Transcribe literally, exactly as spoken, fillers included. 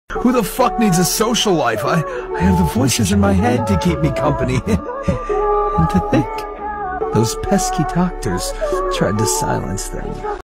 Who the fuck needs a social life? I, I have the voices in my head to keep me company. And to think, those pesky doctors tried to silence them.